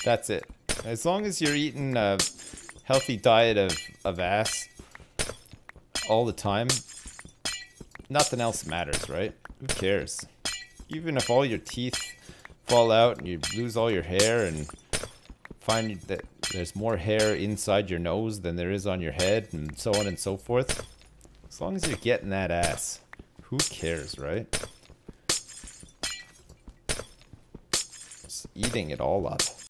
That's it. As long as you're eating a healthy diet of ass all the time, nothing else matters, right? Who cares? Even if all your teeth fall out and you lose all your hair and find that there's more hair inside your nose than there is on your head and so on and so forth, as long as you're getting that ass, who cares, right? Just eating it all up.